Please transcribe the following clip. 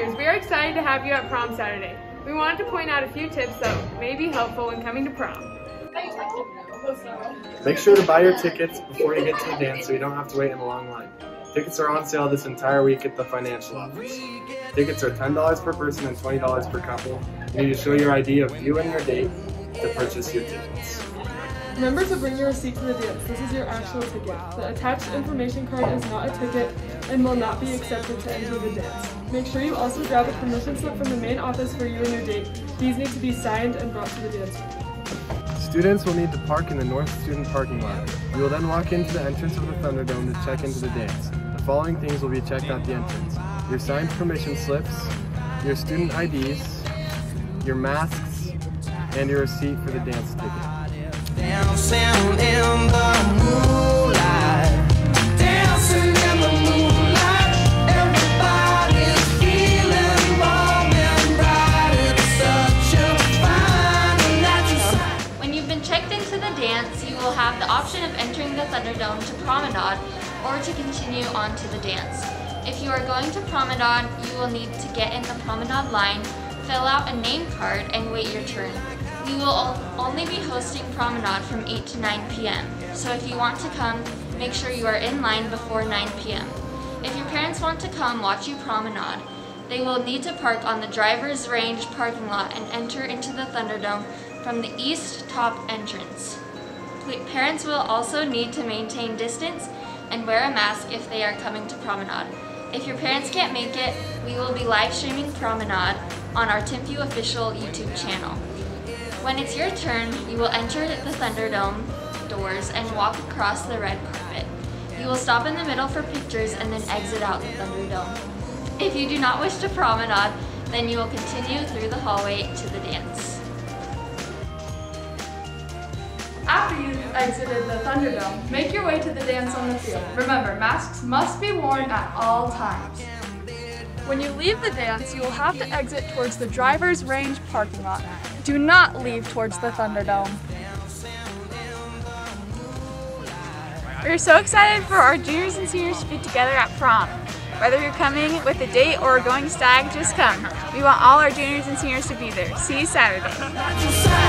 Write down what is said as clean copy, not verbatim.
seniors, we are excited to have you at prom Saturday. We wanted to point out a few tips that may be helpful when coming to prom. Make sure to buy your tickets before you get to the dance so you don't have to wait in a long line. Tickets are on sale this entire week at the financial office. Tickets are $10 per person and $20 per couple. You need to show your ID of you and your date to purchase your tickets. Remember to bring your receipt to the dance. This is your actual ticket. The attached information card is not a ticket and will not be accepted to enter the dance. Make sure you also grab a permission slip from the main office for you and your date. These need to be signed and brought to the dance room. Students will need to park in the North Student Parking Lot. You will then walk into the entrance of the Thunderdome to check into the dance. The following things will be checked at the entrance: your signed permission slips, your student IDs, your masks, and your receipt for the dance ticket. Dancing in the moonlight, dancing in the moonlight, everybody's feeling warm and bright. It's such a fine and natural sight. When you've been checked into the dance, you will have the option of entering the Thunderdome to promenade or to continue on to the dance. If you are going to promenade, you will need to get in the promenade line, fill out a name card, and wait your turn. We will only be hosting promenade from 8 to 9 p.m. So if you want to come, make sure you are in line before 9 p.m. If your parents want to come watch you promenade, they will need to park on the driver's range parking lot and enter into the Thunderdome from the east top entrance. Parents will also need to maintain distance and wear a mask if they are coming to promenade. If your parents can't make it, we will be live streaming promenade on our Timview official YouTube channel. When it's your turn, you will enter the Thunderdome doors and walk across the red carpet. You will stop in the middle for pictures and then exit out the Thunderdome. If you do not wish to promenade, then you will continue through the hallway to the dance. After you've exited the Thunderdome, make your way to the dance on the field. Remember, masks must be worn at all times. When you leave the dance, you will have to exit towards the driver's range parking lot. Do not leave towards the Thunderdome. We're so excited for our juniors and seniors to be together at prom. Whether you're coming with a date or going stag, just come. We want all our juniors and seniors to be there. See you Saturday.